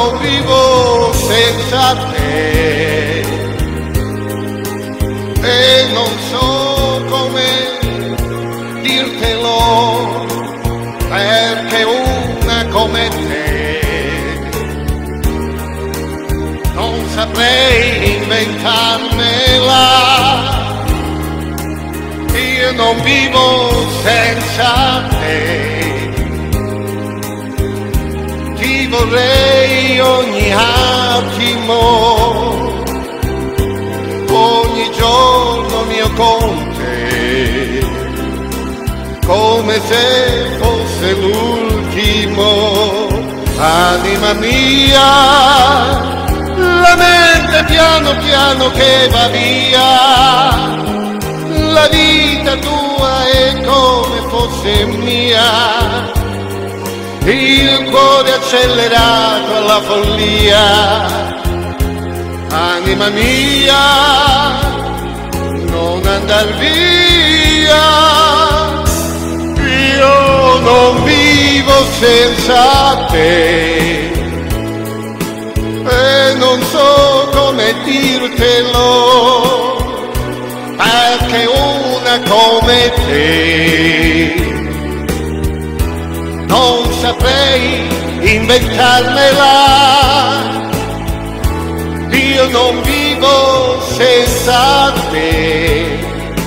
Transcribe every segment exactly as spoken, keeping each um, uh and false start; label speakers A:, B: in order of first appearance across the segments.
A: non vivo senza te e non so come dirtelo, perché una come te non saprei inventarmela. Io non vivo senza te, ti vorrei ogni attimo, ogni giorno mio con te, come se fosse l'ultimo. Anima mia, la mente piano piano che va via, la vita tua è come fosse mia, il cuore accelerato alla follia. Anima mia, non andar via, io non vivo senza te e non so come dirtelo, perché una come te non saprei inventarmela. Io non vivo senza te,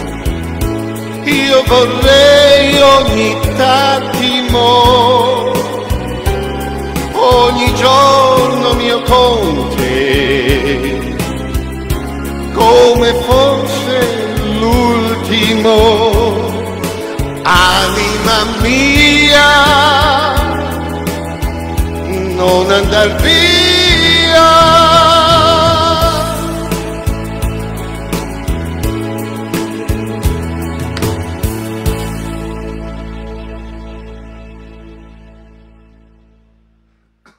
A: io vorrei ogni attimo, ogni giorno mio con te, come fosse l'ultimo. Anima mia, non andar via,